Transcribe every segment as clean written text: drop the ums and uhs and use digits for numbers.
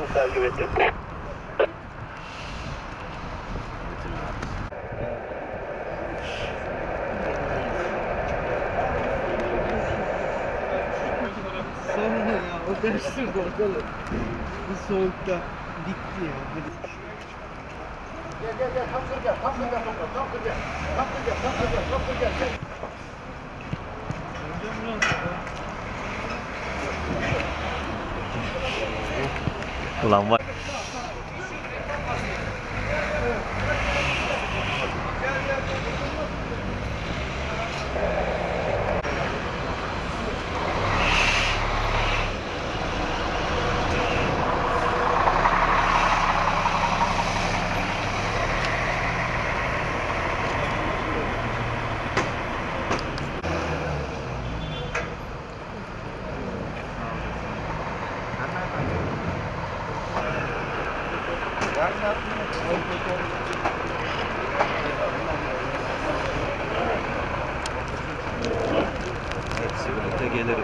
takip ettim. Sonra ya o karıştırdı ortalığı. Bu soğukta bitti ya. Gel Hamza gel Hamza gel Hamza gel Hamza gel Hamza gel Hamza gel Hamza gel. Ulan var. Hepsi birlikte gelirim.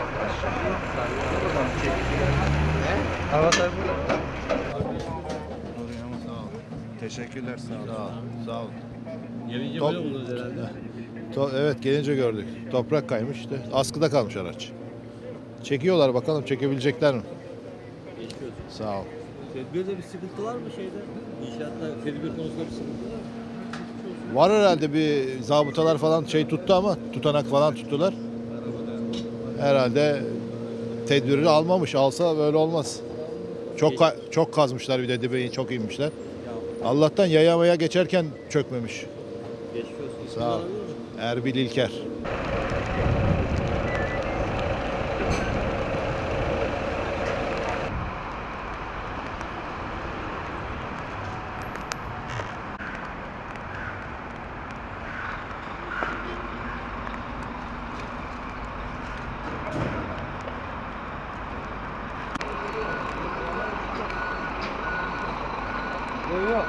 Avatar burada. Sağ ol. Teşekkürler sağ ol. Sağ ol. Gelince Top- böyle buldunuz herhalde. Evet gelince gördük. Toprak kaymış işte. Askıda kalmış araç. Çekiyorlar bakalım çekebilecekler mi? Geçmiş olsun. Sağ ol. Tedbirde bir sıkıntı var mı şeyde? İnşaatta tedbir konusunda bir sıkıntı var mı? Var herhalde bir zabıtalar falan şey tuttu ama tutanak falan tuttular. Herhalde tedbiri almamış. Alsa böyle olmaz. Çok kazmışlar bir de dibe çok inmişler. Allah'tan yayamaya geçerken çökmemiş. Geçmiş olsun. Sağ ol. Erbil İlker. Yok.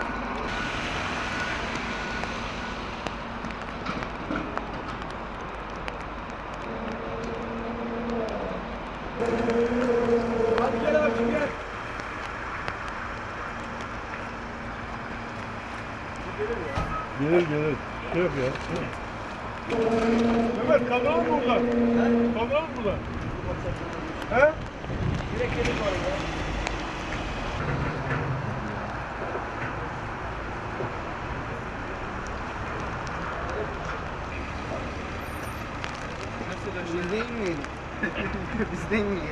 Hadi gel abicim gel. Gelir. Şey yok ya. Mehmet kaldıralım mı buradan? Kaldıralım mı buradan? He? Direkt gelin var ya. Biz değil miyiz? Biz değil miyiz?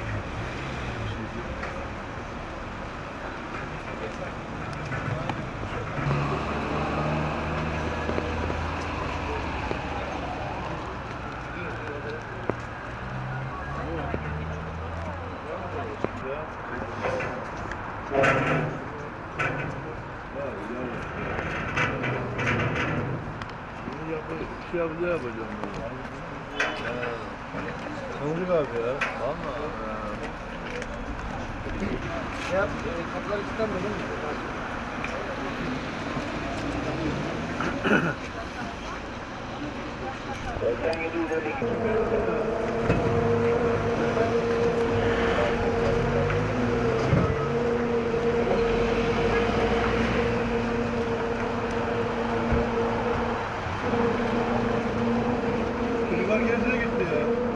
Bir şey yapacağım. Tanıdık abi ya. Valla. Ya kapılar İstanbul'da değil mi? Çocuklar gezine gitti ya.